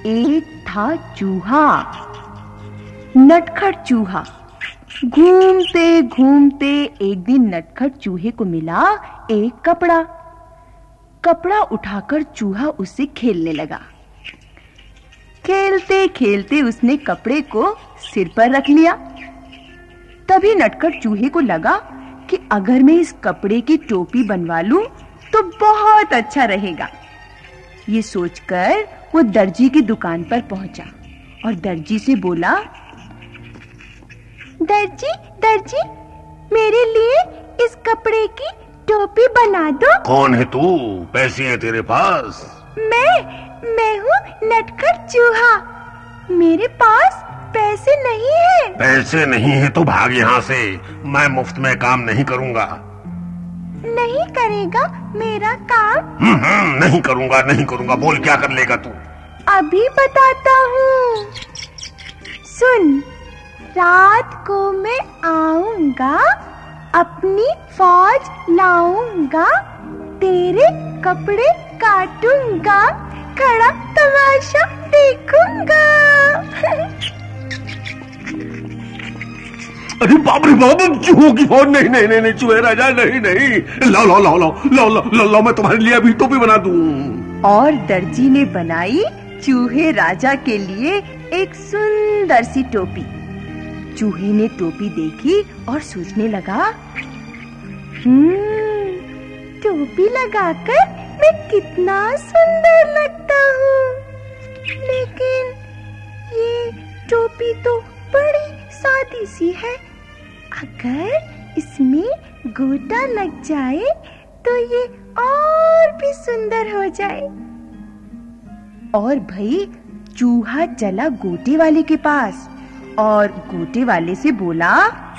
एक था चूहा, नटखट चूहा। घूमते घूमते एक दिन नटखट चूहे को मिला एक कपड़ा। कपड़ा उठाकर चूहा उससे खेलने लगा। खेलते खेलते उसने कपड़े को सिर पर रख लिया। तभी नटखट चूहे को लगा कि अगर मैं इस कपड़े की टोपी बनवा लूं तो बहुत अच्छा रहेगा। ये सोचकर वो दर्जी की दुकान पर पहुंचा और दर्जी से बोला, दर्जी दर्जी, मेरे लिए इस कपड़े की टोपी बना दो। कौन है तू? पैसे हैं तेरे पास? मैं हूँ नटखट चूहा, मेरे पास पैसे नहीं है। पैसे नहीं है तो भाग यहाँ से, मैं मुफ्त में काम नहीं करूँगा। नहीं करेगा मेरा काम? नहीं करूँगा। बोल क्या कर लेगा तू? अभी बताता हूँ, सुन। रात को मैं आऊंगा, अपनी फौज लाऊंगा, तेरे कपड़े काटूंगा, खड़ा तमाशा देखूंगा। अरे बाप रे बाप, चूहों की फौज? नहीं चूहे राजा, नहीं। लाओ, मैं तुम्हारे लिए अभी टोपी बना दूं। और दर्जी ने बनाई चूहे राजा के लिए एक सुंदर सी टोपी। चूहे ने टोपी देखी और सोचने लगा, टोपी लगाकर मैं कितना सुंदर लगता हूँ, लेकिन ये टोपी तो बड़ी सादी सी है। अगर इसमें गोटा लग जाए तो ये और भी सुंदर हो जाए। और भाई चूहा चला गोटे वाले के पास और गोटे वाले से बोला,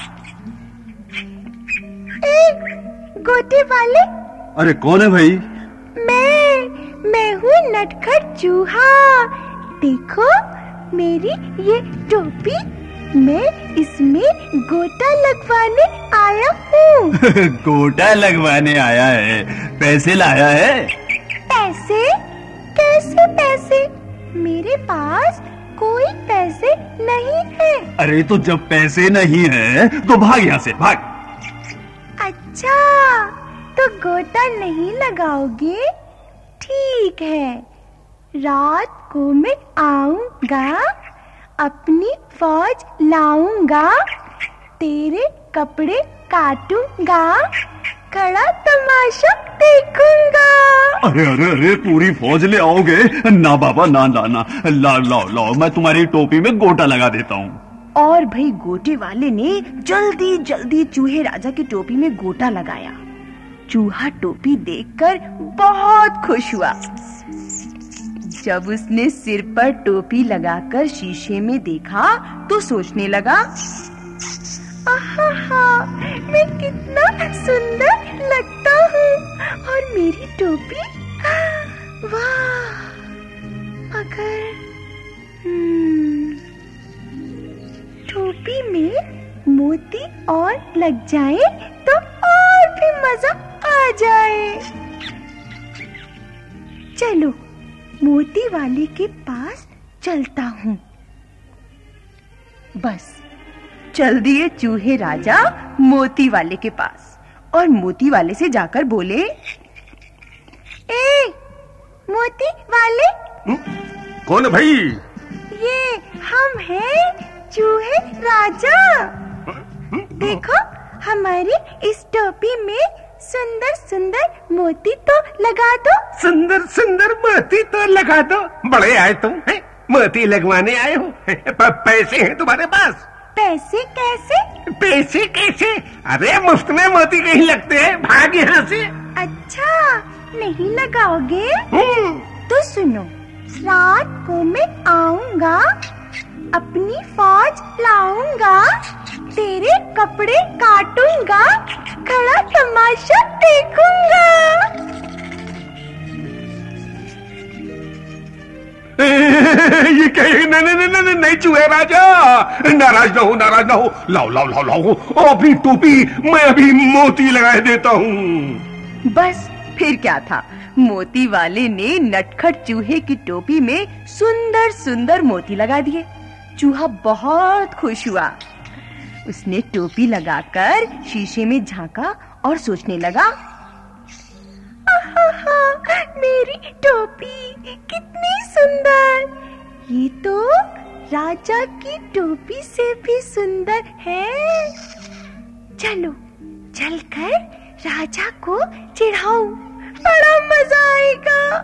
गोटे वाले। अरे कौन है भाई? मैं हूँ नटखट चूहा। देखो मेरी ये टोपी, मैं इसमें गोटा लगवाने आया हूँ। गोटा लगवाने आया है? पैसे लाया है? पैसे? कैसे पैसे? मेरे पास कोई पैसे नहीं है। अरे तो जब पैसे नहीं है तो भाग यहाँ से, भाग। अच्छा, तो गोटा नहीं लगाओगे? ठीक है, रात को मैं आऊंगा, अपनी फौज लाऊंगा, तेरे कपड़े काटूंगा, खड़ा तमाशा देखूंगा। अरे पूरी फौज ले आओगे? ना बाबा, ना। लाओ, मैं तुम्हारी टोपी में गोटा लगा देता हूँ। और भाई गोटे वाले ने जल्दी जल्दी चूहे राजा की टोपी में गोटा लगाया। चूहा टोपी देखकर बहुत खुश हुआ। जब उसने सिर पर टोपी लगाकर शीशे में देखा तो सोचने लगा, आहा, मैं कितना सुंदर लगता हूँ, और मेरी टोपी, वाह, अगर टोपी में मोती और लग जाए तो और भी मजा आ जाए। चलो मोती वाले के पास चलता हूँ। बस चल दिए चूहे राजा मोती वाले के पास और मोती वाले से जाकर बोले, ए मोती वाले। कौन है भाई? ये हम हैं चूहे राजा। देखो हमारी इस टोपी में सुंदर सुंदर मोती तो लगा दो। सुंदर सुंदर मोती तो लगा दो? बड़े आए तुम, मोती लगवाने आए हो? पैसे हैं तुम्हारे पास? पैसे कैसे? पैसे कैसे? अरे मुफ्त में मोती कहीं लगते हैं, भाग यहाँ से। अच्छा, नहीं लगाओगे? तो सुनो, रात को मैं आऊंगा, अपनी फौज लाऊंगा, तेरे कपड़े काटूंगा, खड़ा तमाशा देखूंगा। ये कहे नहीं चूहे राजा, नाराज ना हो। लाओ अपनी टोपी, मैं अभी मोती लगा देता हूँ। बस फिर क्या था, मोती वाले ने नटखट चूहे की टोपी में सुंदर सुंदर मोती लगा दिए। चूहा बहुत खुश हुआ। उसने टोपी लगाकर शीशे में झांका और सोचने लगा, मेरी टोपी कितनी सुंदर, ये तो राजा की टोपी से भी सुंदर है। चलो चलकर राजा को चिढ़ाऊं, बड़ा मजा आएगा।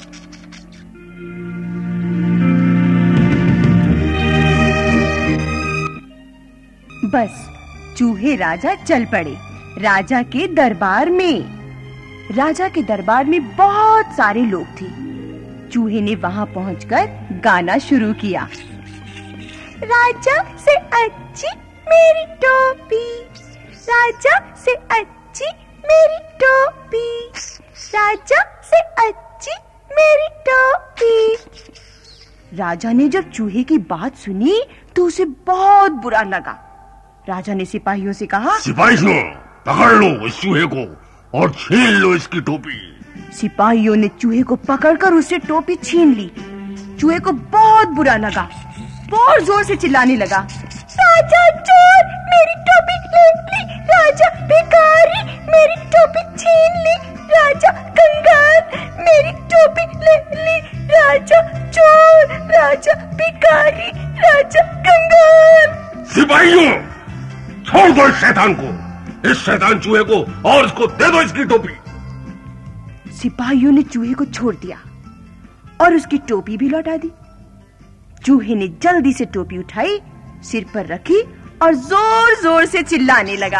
बस चूहे राजा चल पड़े राजा के दरबार में। राजा के दरबार में बहुत सारे लोग थे। चूहे ने वहां पहुंचकर गाना शुरू किया। राजा से अच्छी मेरी टोपी, राजा से अच्छी मेरी टोपी, राजा से अच्छी मेरी टोपी। राजा ने जब चूहे की बात सुनी तो उसे बहुत बुरा लगा। राजा ने सिपाहियों से कहा, सिपाहियों, पकड़ लो इस चूहे को और छीन लो इसकी टोपी। सिपाहियों ने चूहे को पकड़कर उससे टोपी छीन ली। चूहे को बहुत बुरा लगा, बहुत जोर से चिल्लाने लगा, राजा चोर, मेरी टोपी ले ली, राजा भिखारी, मेरी टोपी छीन ली, राजा कंगाल, मेरी टोपी ले ली, राजा चोर, राजा भिखारी, राजा कंगाल। सिपाहियों, छोड़ दो इस शैतान को, इस शैतान चूहे को, और इसको दे दो इसकी टोपी। सिपाहियों ने चूहे को छोड़ दिया और उसकी टोपी भी लौटा दी। चूहे ने जल्दी से टोपी उठाई, सिर पर रखी और जोर जोर से चिल्लाने लगा,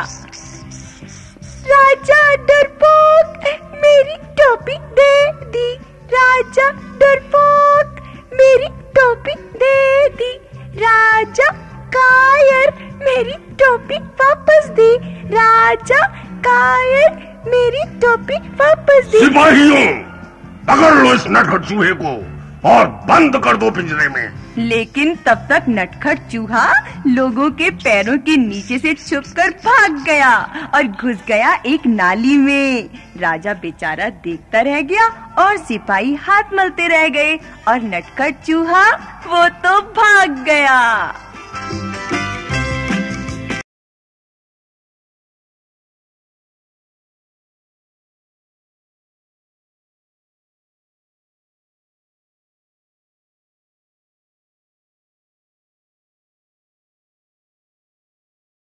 राजा डरपोक, मेरी टोपी दे दी, राजा डरपोक, मेरी टोपी दे दी, राजा कायर, मेरी टोपी वापस दी, राजा कायर, मेरी टोपी वापस दी। सिपाहियों, पकड़ लो इस नटखट चूहे को और बंद कर दो पिंजरे में। लेकिन तब तक नटखट चूहा लोगों के पैरों के नीचे से छुपकर भाग गया और घुस गया एक नाली में। राजा बेचारा देखता रह गया और सिपाही हाथ मलते रह गए और नटखट चूहा वो तो भाग गया।